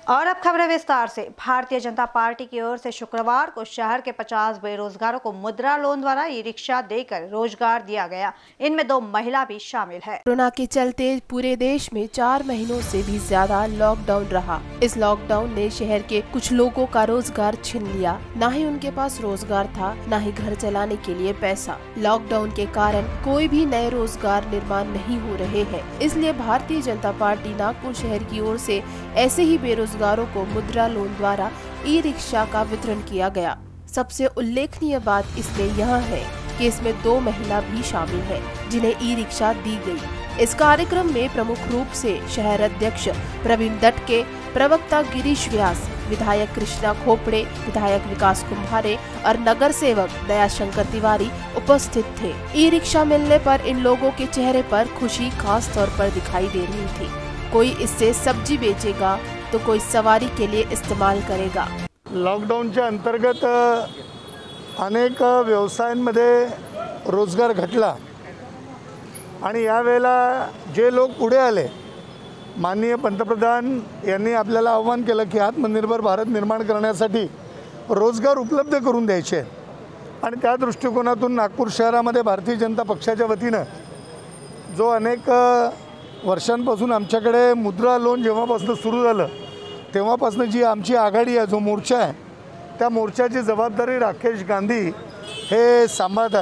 और अब खबरें विस्तार से। भारतीय जनता पार्टी की ओर से शुक्रवार को शहर के 50 बेरोजगारों को मुद्रा लोन द्वारा ई रिक्शा देकर रोजगार दिया गया। इनमें 2 महिला भी शामिल है। कोरोना के चलते पूरे देश में 4 महीनों से भी ज्यादा लॉकडाउन रहा। इस लॉकडाउन ने शहर के कुछ लोगों का रोजगार छीन लिया। न ही उनके पास रोजगार था, न ही घर चलाने के लिए पैसा। लॉकडाउन के कारण कोई भी नए रोजगार निर्माण नहीं हो रहे हैं। इसलिए भारतीय जनता पार्टी नागपुर शहर की ओर से ऐसे ही बेरोजगारों को मुद्रा लोन द्वारा ई रिक्शा का वितरण किया गया। सबसे उल्लेखनीय बात इसमें यह है कि इसमें 2 महिला भी शामिल है जिन्हें ई रिक्शा दी गई। इस कार्यक्रम में प्रमुख रूप से शहर अध्यक्ष प्रवीण दटके, प्रवक्ता गिरीश व्यास, विधायक कृष्णा खोपड़े, विधायक विकास कुम्हारे और नगर सेवक दयाशंकर तिवारी उपस्थित थे। ई रिक्शा मिलने पर इन लोगों के चेहरे पर खुशी खास तौर पर दिखाई दे रही थी। कोई इससे सब्जी बेचेगा तो कोई सवारी के लिए इस्तेमाल करेगा। लॉकडाऊनच्या अंतर्गत अनेक व्यवसायांमध्ये रोजगार घटला आणि यावेळेला जे लोक पुढे आले, माननीय पंतप्रधान यांनी आपल्याला आव्हान केलं की आत्मनिर्भर भारत निर्माण करण्यासाठी रोजगार उपलब्ध करून द्यायचे आणि त्या दृष्टिकोनातून नागपूर शहरामध्ये भारतीय जनता पक्षाच्या वतीनं जो अनेक वर्षांपासून आमच्याकडे मुद्रा लोन जेव्हापासून सुरू झालं तेव्हापासून जी आमची आघाडी आहे, जो मोर्चा आहे, त्या मोर्चाची जबाबदारी राकेश गांधी हे सांभाळतात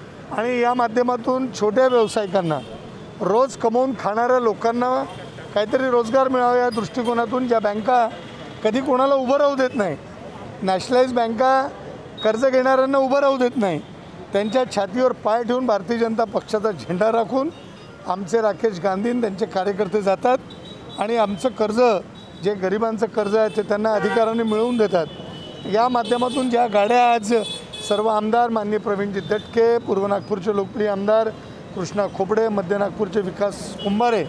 आणि या माध्यमातून छोट्या व्यावसायिकांना, रोज कमवून खाणाऱ्या लोकांना काहीतरी रोजगार मिळावा या दृष्टिकोनातून ज्या बँका कधी कोणाला उभं राहू देत नाही, नॅशनलाइज बँका कर्ज घेणाऱ्यांना उभं राहू देत नाही, त्यांच्या छातीवर पाय ठेवून भारतीय जनता पक्षाचा झेंडा राखून आमचे राकेश गांधी त्यांचे कार्यकर्ते जातात आणि आमचं कर्ज, जे गरिबांचं कर्ज आहे ते त्यांना अधिकाराने मिळवून देतात। या माध्यमातून ज्या गाड्या आज सर्व आमदार, माननीय प्रवीणजी दटके, पूर्व नागपूरचे लोकप्रिय आमदार कृष्णा खोपड़े, मध्य नागपूरचे विकास कुंभारे,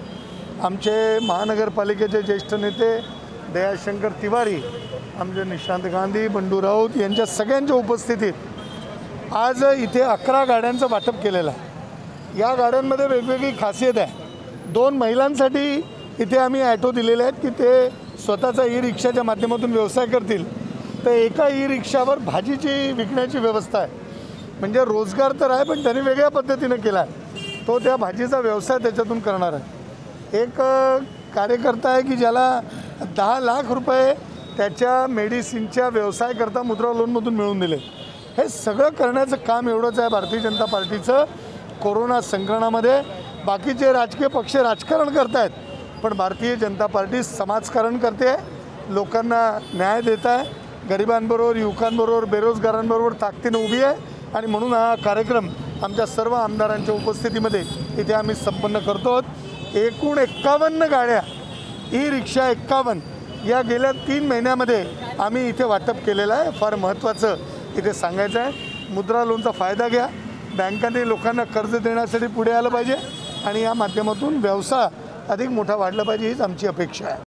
आमचे महानगरपालिकेचे ज्येष्ठ नेते दयाशंकर तिवारी, आमचे निशांत गांधी, बंडू राऊत यांच्या सगळ्यांच्या उपस्थितीत आज इथे 11 गाड्यांचं वाटप केलेलं आहे। या गाड्यांमध्ये वेगवेगळी खासियत आहे। 2 महिलांसाठी इथे आम्ही ॲटो दिलेले आहेत की ते स्वतःचा ई रिक्षाच्या माध्यमातून व्यवसाय करतील। तर एका ई रिक्षावर भाजीची विकण्याची व्यवस्था आहे, म्हणजे रोजगार तर आहे पण त्यांनी वेगळ्या पद्धतीने केला आहे। तो त्या भाजीचा व्यवसाय त्याच्यातून करणार आहे। एक कार्यकर्ता आहे की ज्याला 10 लाख रुपये त्याच्या मेडिसिनच्या व्यवसाय करता मुद्रा लोनमधून मिळवून दिले। हे सगळं करण्याचं काम एवढंच आहे भारतीय जनता पार्टीचं। कोरोना संकटामध्ये बाकीचे राजकीय पक्ष राजकारण करतायत, पण भारतीय जनता पार्टी समाजकारण करते, लोकांना न्याय देत आहे, गरिबांबरोबर, युवकांबरोबर, बेरोजगारांबरोबर ताकदीने उभी आहे आणि म्हणून हा कार्यक्रम आमच्या सर्व आमदारांच्या उपस्थितीमध्ये इथे आम्ही संपन्न करतो। एकूण 51 गाड्या, ई रिक्षा 51 या गेल्या 3 महिन्यामध्ये आम्ही इथे वाटप केलेलं आहे। फार महत्त्वाचं इथे सांगायचं आहे, मुद्रा लोनचा फायदा घ्या, बँकांनी लोकांना कर्ज देण्यासाठी पुढे आलं पाहिजे आणि या माध्यमातून व्यवसाय अधिक मोठा वाढला पाहिजे हीच आमची अपेक्षा आहे।